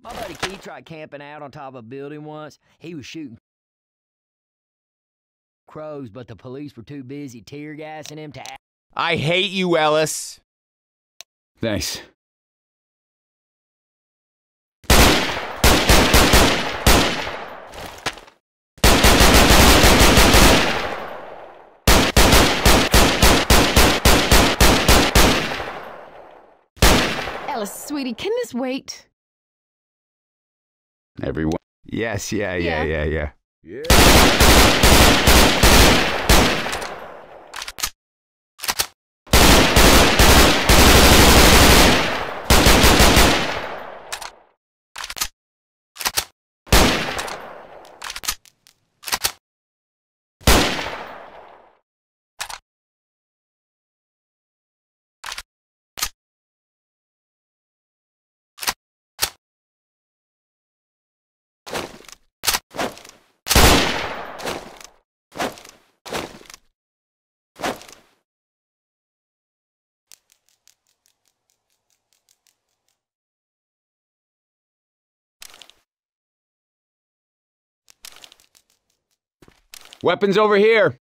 My buddy Keith tried camping out on top of a building once. He was shooting crows, but the police were too busy tear gassing him to. I hate you, Ellis. Thanks. Ellis, sweetie, can this wait? Everyone. Yes, yeah. Yeah. Weapons over here.